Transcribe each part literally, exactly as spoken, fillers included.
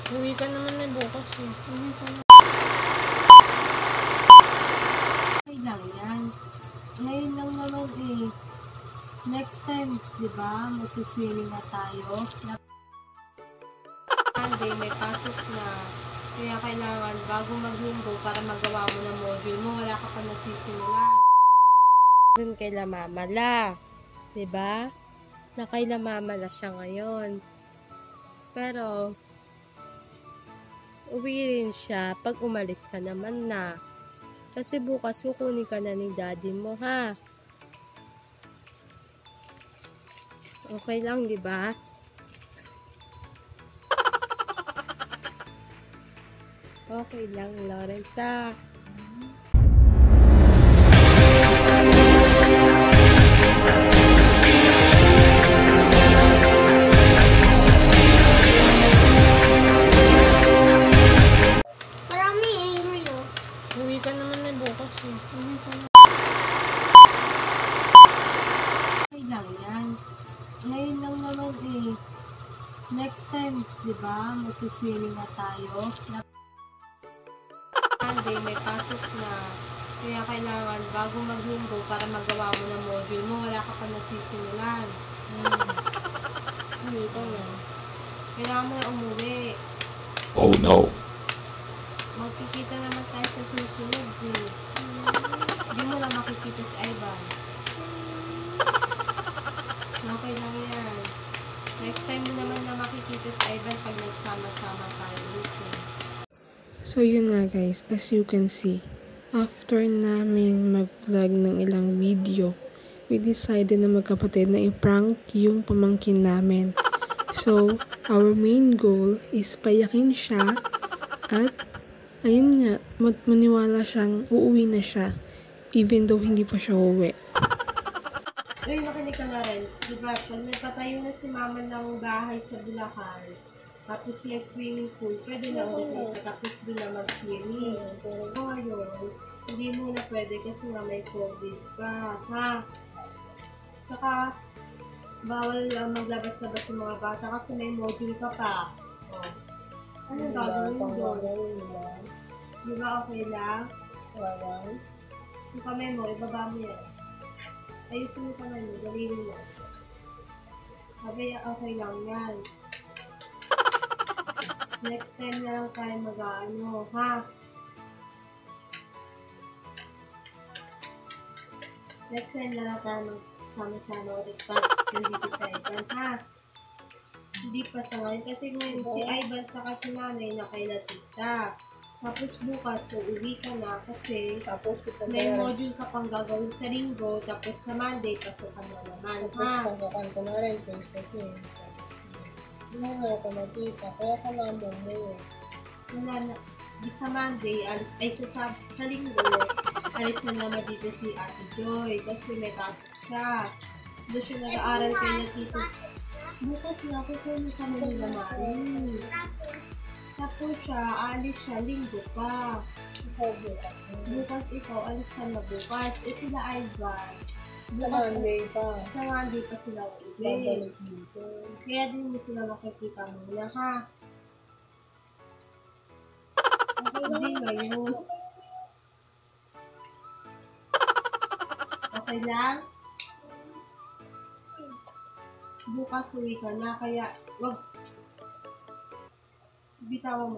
Uwi ka naman na bukas eh. Uwi ka na. Okay lang yan. Ngayon lang naman eh. Next time, di ba, magsiswimming na tayo. Monday, may pasok na. Kaya kailangan, bago maglinggo, para magawa mo ng module mo, wala ka pa nasisimulan. Doon kay La Mamala. Di ba? Na kay La Mamala siya ngayon. Pero, uwi rin siya pag umalis ka naman na. Kasi bukas kukunin ka na ni daddy mo, ha? Okay lang, di ba? Okay lang, Lawrence, ah. Marami angry, oh. Uwi ka naman na bukas eh. Uwi ka na. Okay lang yan. Ngayon lang naman eh. Next time, di ba, magsiswimming na tayo. Monday, may pasok na. Kaya kailangan, bago maglinggo, para magawa mo ng module mo, wala ka pa nasisimulan. Hmm. Uwi ka na. Kailangan mo na umuwi. Oh no. Magkikita naman tayo sa susunod eh. Hindi mo lang makikita si Ivan. Okay lang yan. Next time mo naman na makikita si Ivan pag nagsama-sama tayo dito. So yun nga guys, as you can see, after naming mag-vlog ng ilang video, we decided na magkapatid na i-prank yung pamangkin namin. So, our main goal is payakin siya at ayun nga, maniwala siyang uuwi na siya even though hindi pa siya uuwi. Uy, makinig ka na rin. Diba, pag nagpatayo na si mama ng bahay sa Bulacan, tapos may swimming pool, pwede na ulit na siya, tapos doon na mag-swimming. Pero ngayon, hindi mo na pwede kasi nga may COVID pa, ha? Saka, bawal uh, maglabas-labas ng mga bata kasi may module ka pa. Oh. Anong gagawin doon? Di ba okay lang? Yung kamay mo, ibaba mo yan. Ayusin mo kamay mo, daliri mo. Sabi, okay lang yan. Next time na lang tayo mag-ano, ha? Next time na lang tayo magsama-sama ulit pag nandito sa Ivan, ha? Hindi pa sa ngayon. Kasi ngayon, si Ivan saka si nanay na kay Latita. Tapos bukas, so uwi ka na kasi tapos may module ka pang gagawin sa linggo. Tapos sa Monday, pasukan na naman, ha? Tapos pasukan ko na rin kasi hindi mo ako natita, kaya kailangan mo eh. Wala na. Di sa Monday, alis, ay sa, sa, sa linggo, alis na naman dito si Ate Joy kasi may pasok siya. Doon siya nag-aaral kay Latita. Bukas na ako kung kami nila Mari. Tapos siya, alis siya, linggo pa. Ikaw bukas. Bukas ikaw, alis ka na bukas. Eh sila Ivan. Sa Monday pa. Sa Monday pa sila ulit. Babalik dito. Kaya din mo sila makikita muna, ha? Hindi ngayon. Okay lang? Bukas uwi ka na, kaya wag bitawan mo.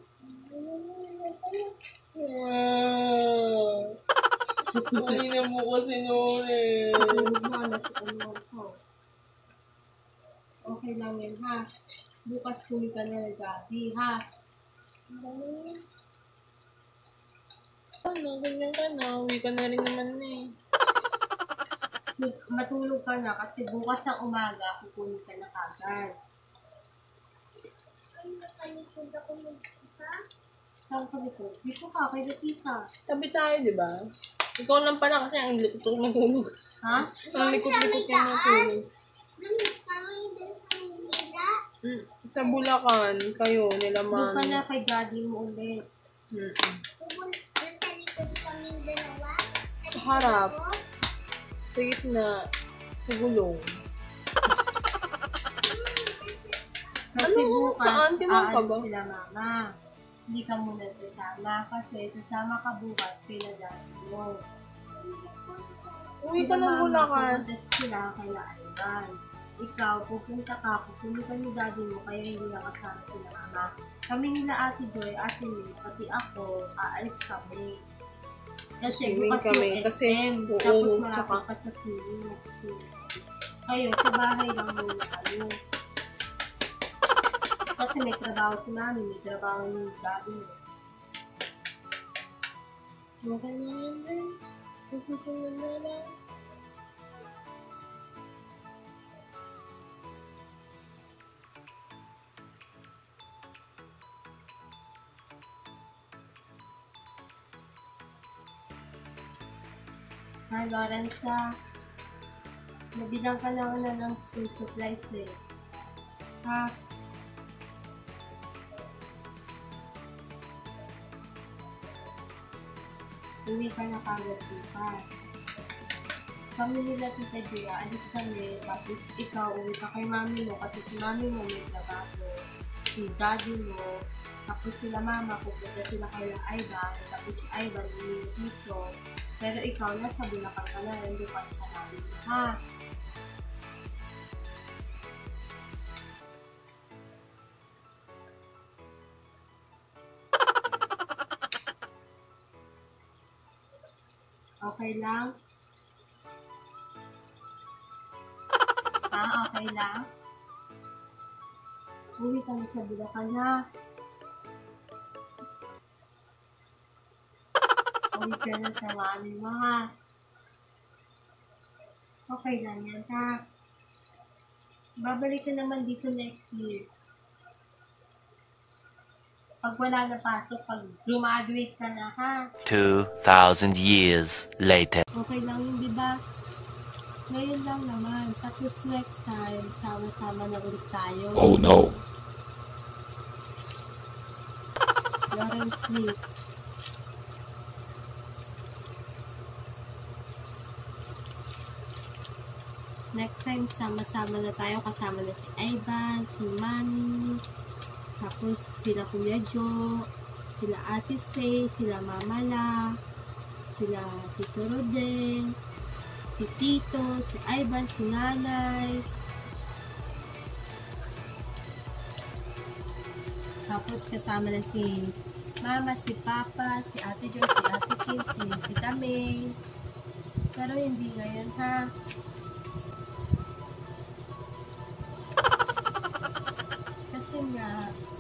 Wow! Ay na mo kasi noon Tulog na na si Ano. Okay lang yun, ha? Bukas uwi ka na na gabi, ha? Ano, ganyan ka na. Uwi ka na rin naman na eh. So, matulog ka na kasi bukas ng umaga, kukunin ka na kagad. Ay, nasa likod ako mag-isa. Saan ka dito? Dito ka, kay Latita. Tabi tayo, di ba? Ikaw lang pala kasi ang likot ko matulog. Ha? Ang likot-likot yung matulog. Nandun kami din sa Manila. Mm, sa Bulacan, kayo, nila Doon ka mami. na kay daddy mo ulit. Mm. Pupunta nasa likod kami dalawa. Sa likod harap. ako. Sa gitna, sa gulong. Kasi Ano? bukas, Saan? Timang ka ba? aalis sila mama. Hindi ka muna sasama kasi sasama ka bukas kay na daddy mo. Uwi ka Sila ng mama, Bulacan. pupunta sila kay na Ivan. Ikaw, pupunta ka, pupunta ni daddy mo kaya hindi nakasama sila mama. Kami nila Ate Joy, Ate May, pati ako, aalis kami. Kasi Swimming bukas kami, yung kasi- S M, oo, tapos tsaka- malapit ka sa swimming, sa swimming. Kayo, sa bahay lang muna kayo. Kasi may trabaho si mami, may trabaho ni daddy mo. Okay na yan, guys. Susunod na lang. Ha, Lorenza, nabilang ka naman na ng school supplies eh. Ha? Uwi ka na kagad bukas. Kami nila Tita Gia, alis kami, tapos ikaw uwi ka kay mami mo kasi si mami mo may trabaho, si daddy mo, tapos sila mama, pupunta sila kay Ivan, tapos si Ivan uwi dito, pero ikaw nasa Bulacan ka na, nandun ka sa namin, ha? Okay lang? Ah, okay lang? Uwi ka na sa Bulacan, ha? Uwi ka na sa mami mo, ha? Okay lang yan, ha? Babalik ka naman dito next year. Pag wala na pasok, pag graduate ka na, ha? Two thousand years later. Okay lang yun, di ba? Ngayon lang naman. Tapos next time, sama-sama na ulit tayo. Oh no. Lawrence Smith. Next time, sama-sama na tayo. Kasama na si Ivan, si Manny, tapos sila Kuya Jo, sila Ate Say, sila Mama La, sila Tito Rodeng, si Tito, si Ivan, si Nanay. Tapos kasama na si Mama, si Papa, si Ate Jo, si Ate Kim, si Tita May. Pero hindi ngayon, ha? Kasi nga,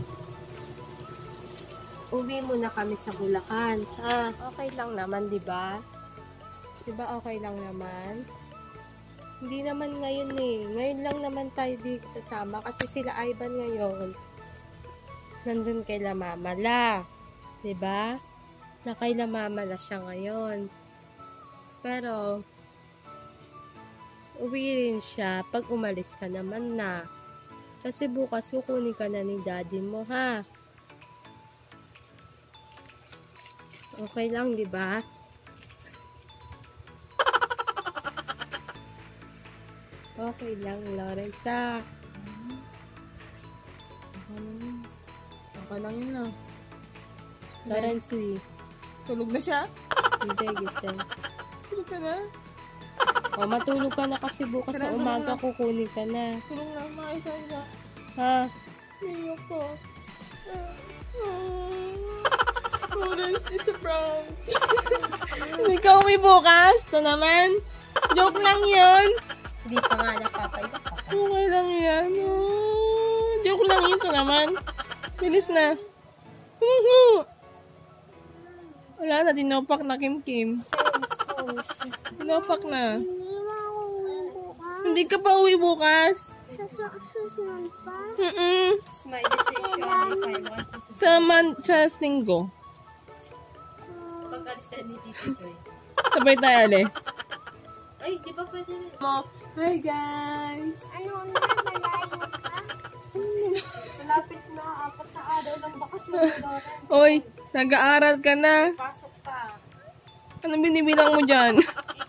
uwi muna kami sa Bulacan. Ha? Okay lang naman, di ba? Di ba okay lang naman? Hindi naman ngayon eh. Ngayon lang naman tayo dito sasama kasi sila Ivan ngayon. Nandun kay La Mama La. Di ba? Na kay La Mama La siya ngayon. Pero, uwi rin siya pag umalis ka naman na. Kasi bukas kukunin ka na ni daddy mo, ha? Okay lang, di ba? Okay lang, Lawrence, ha? Okay lang yun na. Lawrence, eh. Tulog na siya? Hindi, gising. Tulog ka na? O, matulog ka na kasi bukas sa Tara, umaga tara. kukunin ka na. Tulog na, makisa-isa. Ha? Iyak ko. Lawrence, it's a prank. Hindi ka uwi bukas? Ito naman. Joke lang yun. Hindi pa nga napapayak ka. Okay lang yan. Oh, joke lang yun. Ito naman. Bilis na. Woohoo! Wala na, dinopak na Kim-Kim. Dinopak na. Hindi mauwi bukas. Hindi ka pa uwi bukas. Sa su- susunod pa. Mm-mm. Smile decision if I want to. Sa, man, sa Linggo. Pag-alisan ni Tito Joy. Sabay tayo alis. Ay, di ba pwede rin? Mo, hi guys! Ano na, malayo pa? Malapit na, apat na araw lang bakas mo, Lawrence. Oy, nag-aaral ka na. Pasok pa. Ano binibilang mo dyan?